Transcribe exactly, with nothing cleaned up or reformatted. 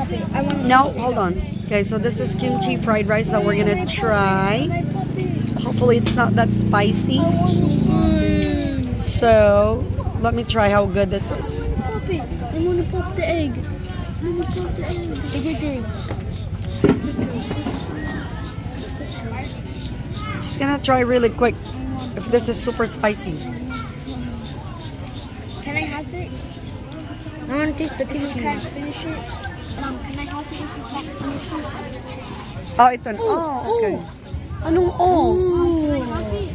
pop it. I want. No, hold on. Okay, so this is kimchi fried rice that we're gonna try. Hopefully it's not that spicy. So let me try how good this is. Pop it. I want to pop the egg. I want to pop the egg. Egg, egg, Just gonna try really quick if this is super spicy. Can I have it? I want to taste the kimchi. Can I finish it? Um, can I have it if you can't finish it? Oh, ito. Oh, okay. Anong oh? Ooh.